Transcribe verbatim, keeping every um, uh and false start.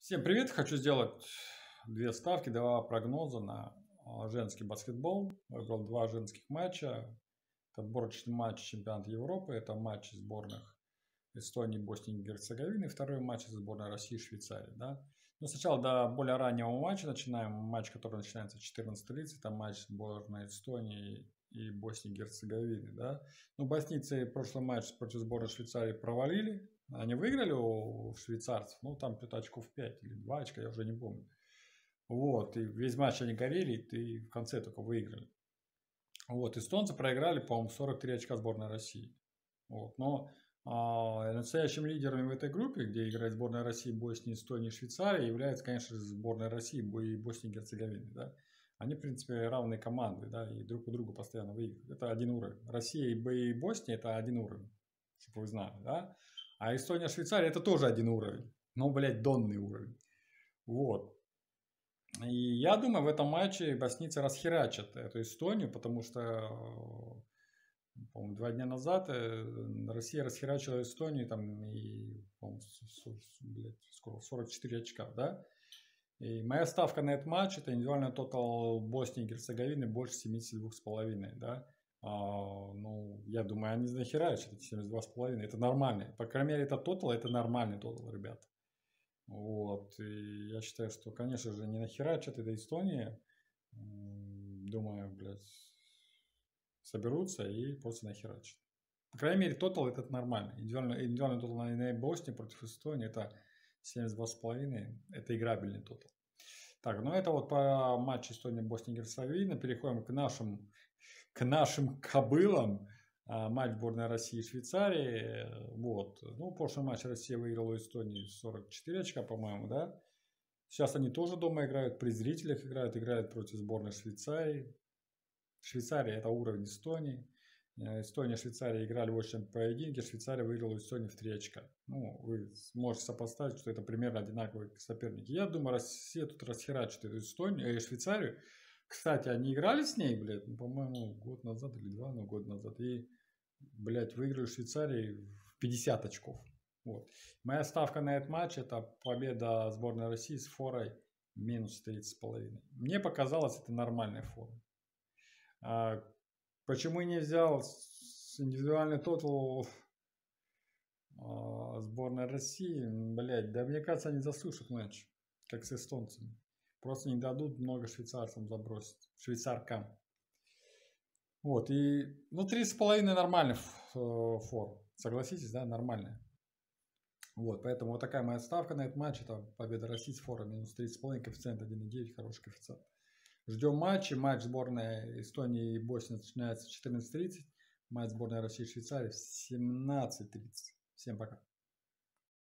Всем привет! Хочу сделать две ставки, два прогноза на а, женский баскетбол. Выбрал два женских матча. Это отборочный матч чемпионата Европы. Это матч сборных Эстонии, Боснии и Герцеговины. Второй матч сборной России и Швейцарии. Да? Но сначала до более раннего матча начинаем. Матч, который начинается в четырнадцать тридцать. Это матч сборной Эстонии и Боснии и Герцеговины. Да? Ну, боснийцы прошлый матч против сборной Швейцарии провалили. Они выиграли у швейцарцев, ну там где-то очков пять или два очка, я уже не помню. Вот, и весь матч они горели, и в конце только выиграли. Вот, эстонцы проиграли, по-моему, сорок три очка сборной России. Вот, но а, настоящими лидерами в этой группе, где играет сборная России, Боснии, Эстонии и Швейцарии, является, конечно, сборная России и Боснии и Герцеговины. Да? Они, в принципе, равные команды, да, и друг у друга постоянно выигрывают. Это один уровень. Россия и Босния – это один уровень, чтобы вы знали, да. А Эстония, Швейцария – это тоже один уровень. Но, блядь, донный уровень. Вот. И я думаю, в этом матче боснийцы расхерачат эту Эстонию, потому что, по-моему, два дня назад Россия расхерачила Эстонию, там, и, по-моему, блядь, сколько, сорок четыре очка, да? И моя ставка на этот матч – это индивидуальный тотал Боснии и Герцеговины больше семидесяти двух с половиной, да? А, ну, я думаю, они нахерачат эти семьдесят два с половиной. Это нормально. По крайней мере, это тотал, это нормальный тотал, ребят. Вот. И я считаю, что, конечно же, не нахерачат это Эстония. Думаю, блядь, соберутся и просто нахерачат. По крайней мере, тотал это нормально. Индивидуальный, индивидуальный тотал на Боснии против Эстонии это семьдесят два с половиной. Это играбельный тотал. Так, ну это вот по матчу Эстонии, Боснии и Герцеговины. Переходим к нашим к нашим кобылам. Матч сборной России и Швейцарии. Вот. Ну, в прошлом матче Россия выиграла у Эстонии сорок четыре очка, по-моему, да. Сейчас они тоже дома играют, при зрителях играют, играют против сборной Швейцарии. Швейцария – это уровень Эстонии. Эстония и Швейцария играли в очень поединке. Швейцария выиграла у Эстонии в три очка. Ну, вы можете сопоставить, что это примерно одинаковые соперники. Я думаю, Россия тут расхерачит эту Эстонию, э, Швейцарию. Кстати, они играли с ней, блядь, ну, по-моему, год назад или два, ну, год назад. И, блядь, выиграли Швейцарии в пятьдесят очков. Вот. Моя ставка на этот матч – это победа сборной России с форой минус тридцать с половиной. Мне показалось, это нормальная фора. А почему не взял индивидуальный тотал а, сборной России? Блядь, да мне кажется, они засушат матч, как с эстонцами. Просто не дадут много швейцарцам забросить. Швейцаркам. Вот, и, ну, три с половиной нормальный фор. Согласитесь, да, нормальная. Вот, поэтому вот такая моя ставка на этот матч. Это победа России с фора минус тридцать с половиной, коэффициент один и девять, хороший коэффициент. Ждем матчи. Матч сборной Эстонии и Боснии начинается в четырнадцать тридцать. Матч сборной России и Швейцарии в семнадцать тридцать. Всем пока.